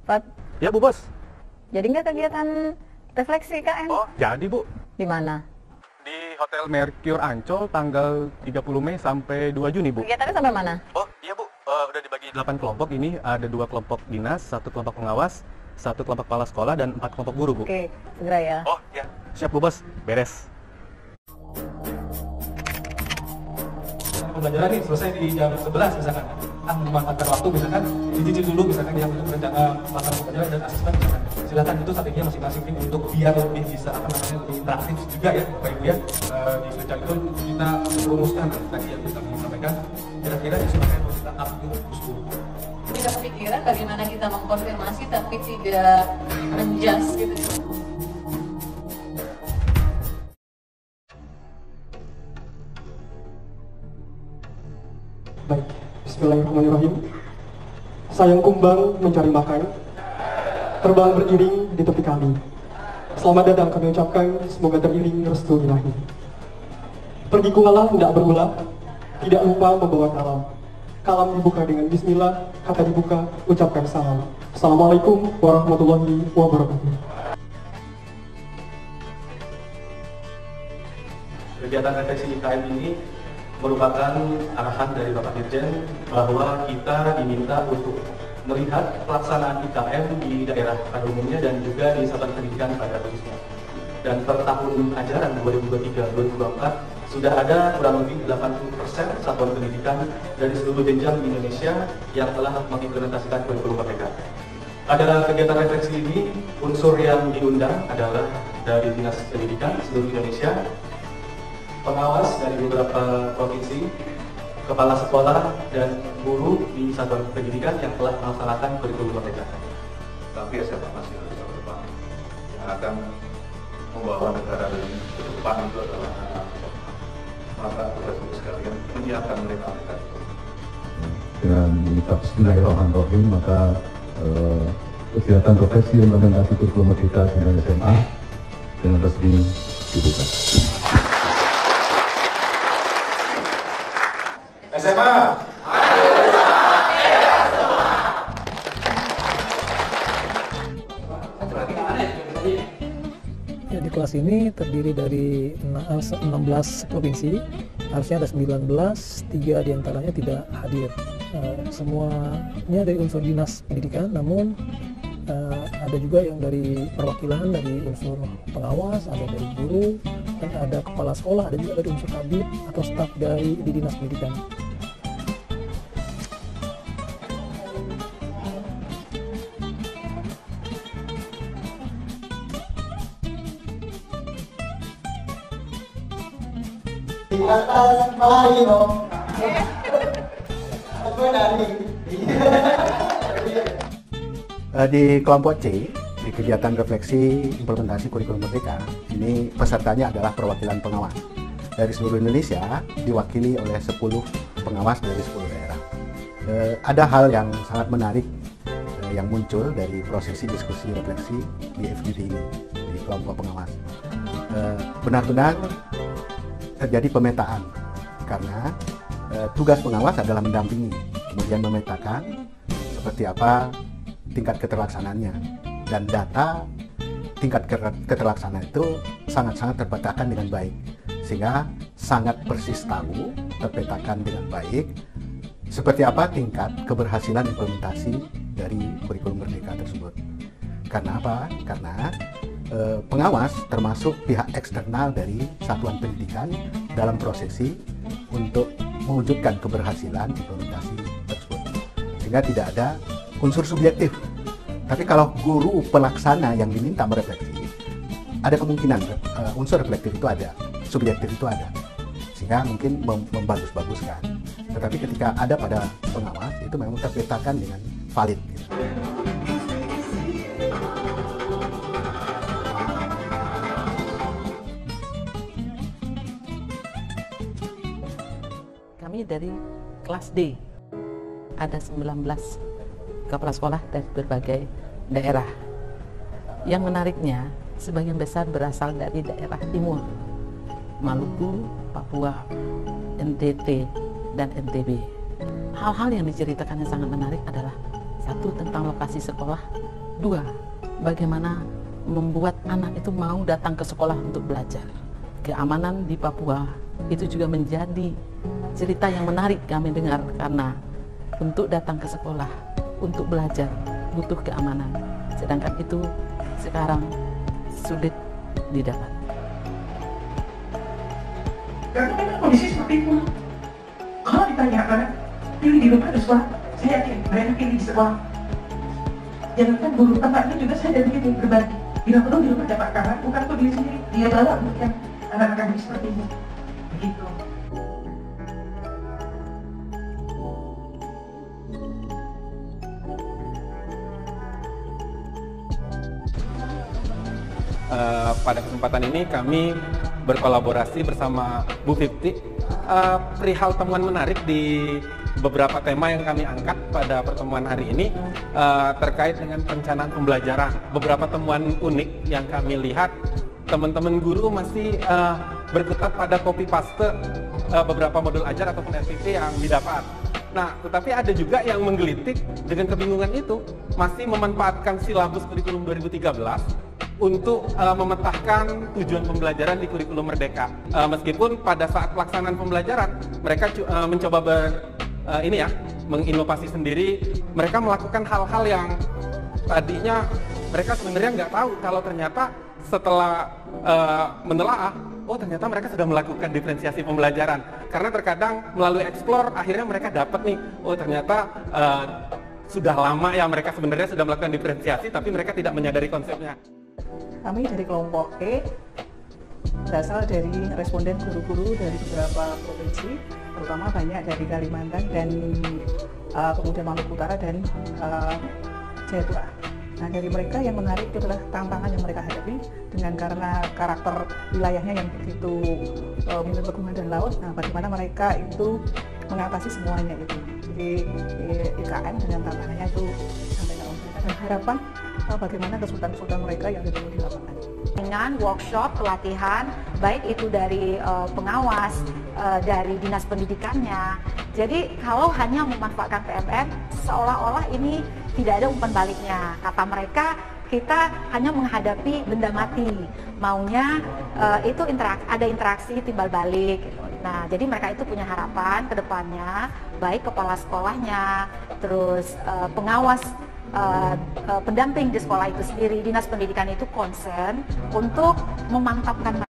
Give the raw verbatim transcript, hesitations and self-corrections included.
Fat, Ya Bu Bos. jadi nggak kegiatan refleksi K M? Oh jadi Bu. Di mana? Di Hotel Mercure Ancol tanggal tiga puluh Mei sampai dua Juni Bu. Kegiatannya sampai mana? Oh iya Bu, uh, udah dibagi delapan kelompok. Ini ada dua kelompok dinas, satu kelompok pengawas, satu kelompok kepala sekolah, dan empat kelompok guru Bu. Oke, segera ya. Oh iya, siap Bu Bos, beres. Pembelajaran nih selesai di jam sebelas misalkan, ah memanfaatkan waktu misalkan dicicil dulu misalkan yang untuk rencana pelaksanaan pembelajaran dan asesmen misalkan, silakan itu strateginya masing-masing nih untuk biar lebih bisa apa namanya lebih interaktif juga ya Bapak Ibu ya. Uh, di Kerja itu kita rumuskan tadi yang kita sampaikan, kira-kira isu apa yang harus kita update usul. Tidak kepikiran bagaimana kita mengkonfirmasi tapi tidak menjas gitu. Baik, bismillahirrahmanirrahim. Sayang kumbang mencari makan, terbang beriring di tepi kali. Selamat datang kami ucapkan, semoga teriring restu ilahi. Pergi kungalah tidak berulah, tidak lupa membawa kalam. Kalam dibuka dengan bismillah, kata dibuka, ucapkan salam. Assalamualaikum warahmatullahi wabarakatuh. Kegiatan refleksi I K M ini merupakan arahan dari Bapak Dirjen bahwa kita diminta untuk melihat pelaksanaan I K M di daerah pada umumnya dan juga di satuan pendidikan pada khususnya. Dan per tahun ajaran dua ribu dua puluh tiga dua ribu dua puluh empat sudah ada kurang lebih delapan puluh persen satuan pendidikan dari seluruh jenjang di Indonesia yang telah mengimplementasikan kurikulum Merdeka. Pada kegiatan refleksi ini, unsur yang diundang adalah dari Dinas Pendidikan seluruh Indonesia, pengawas dari beberapa provinsi, kepala sekolah, dan guru di satuan pendidikan yang telah melaksanakan kurikulum Merdeka. Tapi S M A masih harus ke depan. Yang akan membawa negara ini ke depan itu adalah anak-anak. Maka tugas-tugas sekalian menyiapkan mereka-mereka. Dengan mengucap Bismillahirrahmanirrahim, maka eh, kegiatan profesi implementasi kurikulum Merdeka dengan S M A dengan resmi dibuka. S M A. Ya, di kelas ini terdiri dari enam belas provinsi, harusnya ada sembilan belas, tiga diantaranya tidak hadir. Uh, semuanya dari unsur dinas pendidikan, namun uh, ada juga yang dari perwakilan dari unsur pengawas, ada dari guru, dan ada kepala sekolah, ada juga dari unsur kabin atau staf dari di dinas pendidikan. Di atas Malino, aku nanti. Di kelompok C, di kegiatan refleksi implementasi kurikulum Merdeka, ini pesertanya adalah perwakilan pengawas dari seluruh Indonesia, diwakili oleh sepuluh pengawas dari sepuluh daerah. Eh, ada hal yang sangat menarik eh, yang muncul dari prosesi diskusi refleksi di F G D ini, di kelompok pengawas. Eh, benar-benar terjadi pemetaan, karena eh, tugas pengawas adalah mendampingi, kemudian memetakan seperti apa tingkat keterlaksanaannya, dan data tingkat keterlaksanaan itu sangat-sangat terpetakan dengan baik, sehingga sangat persis tahu, terpetakan dengan baik seperti apa tingkat keberhasilan implementasi dari kurikulum Merdeka tersebut. Karena apa? Karena eh, pengawas termasuk pihak eksternal dari satuan pendidikan dalam prosesi untuk mewujudkan keberhasilan implementasi tersebut, sehingga tidak ada unsur subjektif. Tapi kalau guru pelaksana yang diminta merefleksi, ada kemungkinan uh, unsur reflektif itu ada, subjektif itu ada, sehingga mungkin mem membagus-baguskan. Tetapi ketika ada pada pengawas, itu memang terpetakan dengan valid. Gitu. Kami dari kelas D, ada sembilan belas kepala sekolah dari berbagai daerah. Yang menariknya, sebagian besar berasal dari daerah timur, Maluku, Papua, N T T, dan N T B. Hal-hal yang diceritakan yang sangat menarik adalah satu, tentang lokasi sekolah, Dua, bagaimana membuat anak itu mau datang ke sekolah untuk belajar. Keamanan di Papua itu juga menjadi cerita yang menarik kami dengar, karena untuk datang ke sekolah, untuk belajar, butuh keamanan. Sedangkan itu sekarang sulit didapat. Karena memang kondisi seperti itu. Kalau ditanyakan, pilih di rumah atau sekolah, saya yakin mereka pilih di sekolah. Jangankan guru, tempatnya juga saya ada begitu berbagi. Bila perlu di rumah dapat kawan, bukan untuk diri sendiri, dia bawa untuk yang anak-anak kami seperti ini. Begitu. Uh, pada kesempatan ini kami berkolaborasi bersama Bu Fifty uh, perihal temuan menarik di beberapa tema yang kami angkat pada pertemuan hari ini uh, terkait dengan perencanaan pembelajaran. Beberapa temuan unik yang kami lihat, teman-teman guru masih uh, berkutat pada copy paste uh, beberapa modul ajar ataupun S P P yang didapat. Nah, tetapi ada juga yang menggelitik dengan kebingungan itu, masih memanfaatkan silabus kurikulum dua ribu tiga belas untuk uh, memetahkan tujuan pembelajaran di kurikulum Merdeka. Uh, meskipun pada saat pelaksanaan pembelajaran mereka uh, mencoba ber, uh, ini ya, menginovasi sendiri, mereka melakukan hal-hal yang tadinya mereka sebenarnya nggak tahu kalau ternyata setelah uh, menelaah, oh ternyata mereka sudah melakukan diferensiasi pembelajaran. Karena terkadang melalui explore akhirnya mereka dapat nih, oh ternyata uh, sudah lama ya mereka sebenarnya sudah melakukan diferensiasi, tapi mereka tidak menyadari konsepnya. Kami dari kelompok E berasal dari responden guru-guru dari beberapa provinsi, terutama banyak dari Kalimantan dan uh, kemudian Maluku Utara dan uh, Jayapura. Nah, dari mereka yang menarik itu adalah tantangan yang mereka hadapi dengan karena karakter wilayahnya yang begitu uh, mirip pegunungan dan laut. Nah, bagaimana mereka itu mengatasi semuanya itu. Jadi I K M dengan tantangannya itu disampaikan oleh mereka, dan harapan uh, bagaimana kesulitan-kesulitan mereka yang ketemu di lapangan. Dengan workshop pelatihan, baik itu dari uh, pengawas, uh, dari dinas pendidikannya. Jadi kalau hanya memanfaatkan P M M, seolah-olah ini tidak ada umpan baliknya. Kata mereka, kita hanya menghadapi benda mati. Maunya uh, itu interaksi, ada interaksi timbal balik. Nah, jadi mereka itu punya harapan ke depannya, baik kepala sekolahnya, terus uh, pengawas, uh, uh, pendamping di sekolah itu sendiri, dinas pendidikan itu concern untuk memantapkan